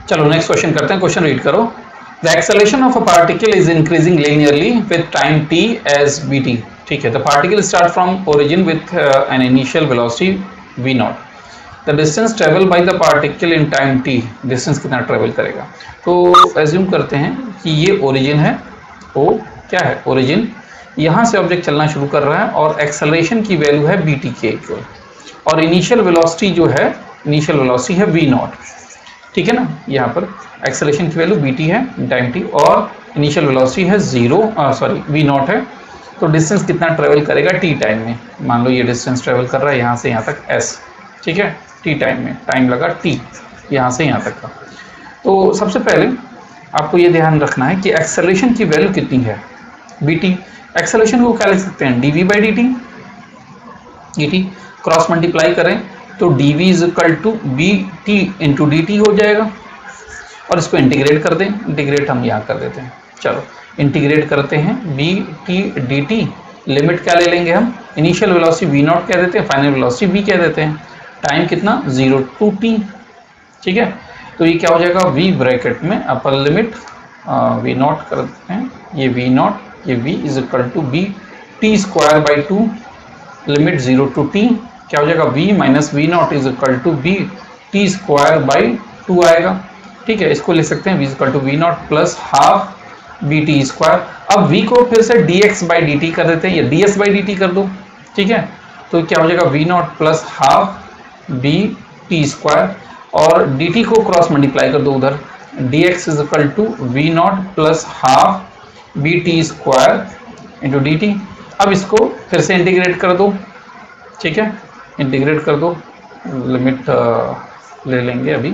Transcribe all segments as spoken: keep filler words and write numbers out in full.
चलो next question करते हैं, क्वेश्चन रीड करो। The acceleration of a particle is increasing linearly with time t as bt। ठीक है, the particle start from origin with an initial velocity v not. The distance travel by the particle in time t, distance कितना travel करेगा। तो assume करते हैं कि ये origin है, ओ क्या है ओरिजिन, यहाँ से ऑब्जेक्ट चलना शुरू कर रहा है और एक्सेलरेशन की वैल्यू है bt के इक्वल, और इनिशियल वेलोसिटी जो है इनिशियल वेलोसिटी है v नॉट। ठीक है ना, यहाँ पर एक्सेलरेशन की वैल्यू bt है टाइम t और इनिशियल वेलोसिटी है जीरो सॉरी v नॉट है। तो डिस्टेंस कितना ट्रेवल करेगा t टाइम में। मान लो ये डिस्टेंस ट्रेवल कर रहा है यहाँ से यहाँ तक s, ठीक है, t टाइम में, टाइम लगा t यहाँ से यहाँ तक का। तो सबसे पहले आपको ये ध्यान रखना है कि एक्सेलरेशन की वैल्यू कितनी है bt। एक्सेलरेशन को क्या लिख सकते हैं, dv by dt, dt cross multiply करें तो dv is equal to b t into d t हो जाएगा, और इसको इंटीग्रेट कर दें, इंटीग्रेट हम यहाँ कर देते हैं। चलो इंटीग्रेट करते हैं b t d t, limit क्या ले लेंगे हम, इनिशियल वेलोसिटी वी नॉट कह देते हैं, फाइनल वेलोसिटी वी कह देते हैं, टाइम कितना जीरो टू टी। ठीक है, तो ये क्या हो जाएगा v ब्रैकेट में अपर लिमिट वी नॉट कर देते हैं, ये वी नॉट, ये v is equal to b t square by two, limit zero to t, क्या हो जाएगा v minus v not is equal to b t square by two आएगा। ठीक है, इसको लिख सकते हैं v is equal to v not plus half b t square. अब v को फिर से dx बाई डी टी कर देते हैं, या ds बाई डी टी कर दो। ठीक है, तो क्या हो जाएगा v not plus half b t square, और dt को क्रॉस मल्टीप्लाई कर दो उधर, dx is equal to v not plus half b t square into d t. अब इसको फिर से इंटीग्रेट कर दो। ठीक है, इंटीग्रेट कर दो, लिमिट ले लेंगे अभी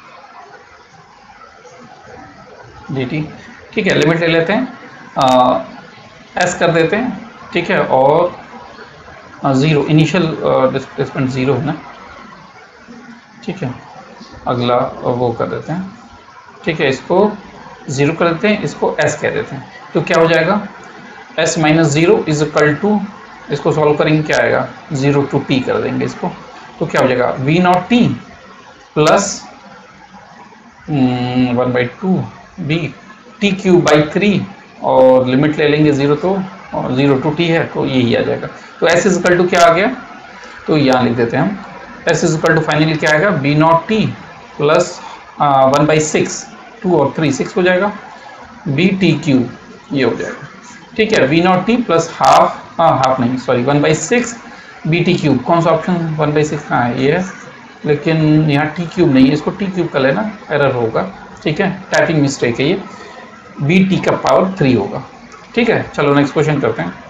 dt। ठीक है, लिमिट ले लेते हैं, एस कर देते हैं। ठीक है, और ज़ीरो इनिशियल डिस्प्लेसमेंट ज़ीरो है ना। ठीक है, अगला वो कर देते हैं। ठीक है, इसको ज़ीरो कर देते हैं, इसको s कह देते हैं। तो क्या हो जाएगा, s minus zero is equal to, इसको सॉल्व करेंगे क्या आएगा, ज़ीरो टू टी कर देंगे इसको। तो क्या हो जाएगा v not t plus one by two b t cube by three, और लिमिट ले लेंगे ज़ीरो, तो और ज़ीरो टू टी है तो यही आ जाएगा। तो s इज इक्वल टू क्या आ गया, तो यहाँ लिख देते हैं हम, s is equal to finally क्या आएगा b not t plus one by six, two और थ्री सिक्स हो जाएगा, बी टी क्यूब ये हो जाएगा। ठीक है, v not t plus half, हाँ हाफ नहीं sorry one by six b t cube, कौन सा ऑप्शन वन बाई सिक्स कहाँ है, ये है, लेकिन यहाँ टी क्यूब नहीं है, इसको टी क्यूब का लेना, एरर होगा। ठीक है, टाइपिंग मिस्टेक है ये, बी टी का पावर थ्री होगा। ठीक है, चलो नेक्स्ट क्वेश्चन करते हैं।